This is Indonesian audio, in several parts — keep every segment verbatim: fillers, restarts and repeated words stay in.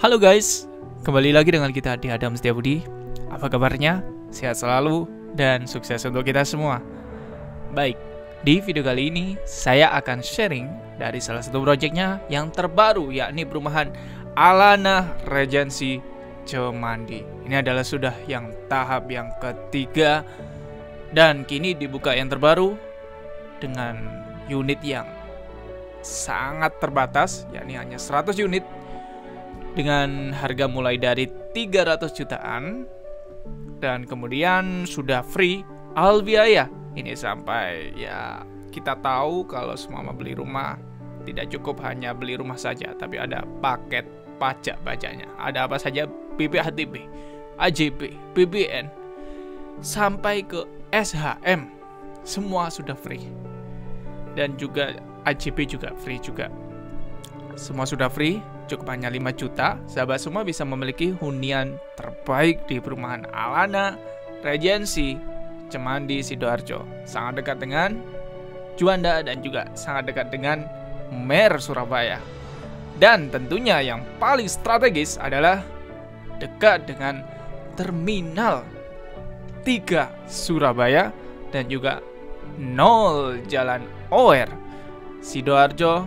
Halo guys, kembali lagi dengan kita di Adam Setiabudi. Apa kabarnya? Sehat selalu dan sukses untuk kita semua. Baik, di video kali ini saya akan sharing dari salah satu proyeknya yang terbaru, yakni perumahan Alana Regency Cemandi. Ini adalah sudah yang tahap yang ketiga dan kini dibuka yang terbaru dengan unit yang sangat terbatas, yakni hanya seratus unit dengan harga mulai dari tiga ratus jutaan dan kemudian sudah free all biaya. Ini sampai ya kita tahu kalau semua beli rumah tidak cukup hanya beli rumah saja, tapi ada paket pajak pajaknya. Ada apa saja, B P H T B, A J B, B B N sampai ke S H M semua sudah free. Dan juga A J B juga free juga. Semua sudah free, cukup hanya lima juta. Sahabat semua bisa memiliki hunian terbaik di perumahan Alana Regency Cemandi Sidoarjo. Sangat dekat dengan Juanda dan juga sangat dekat dengan Mer Surabaya. Dan tentunya yang paling strategis adalah dekat dengan Terminal tiga Surabaya dan juga nol Jalan Ower Sidoarjo,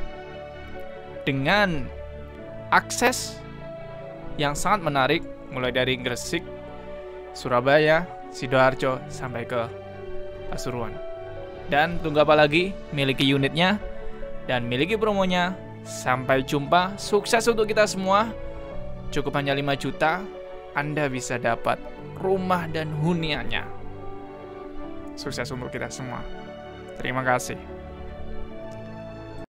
dengan akses yang sangat menarik mulai dari Gresik, Surabaya, Sidoarjo sampai ke Pasuruan. Dan tunggu apa lagi? Miliki unitnya dan miliki promonya. Sampai jumpa, sukses untuk kita semua. Cukup hanya lima juta, Anda bisa dapat rumah dan huniannya. Sukses untuk kita semua. Terima kasih.